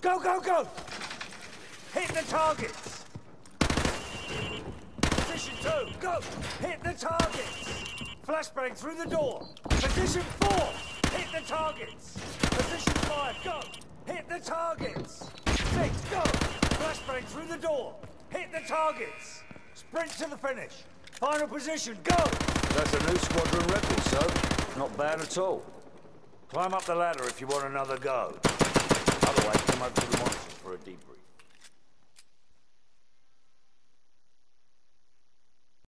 Go, go, go! Hit the targets! Position 2, go! Hit the targets! Flashbang through the door! Position 4, hit the targets! Position 5, go! Hit the targets! 6, go! Flashbang through the door! Hit the targets! Sprint to the finish! Final position, go! That's a new squadron record, sir. Not bad at all. Climb up the ladder if you want another go. Otherwise, come over to the monitors for a debrief.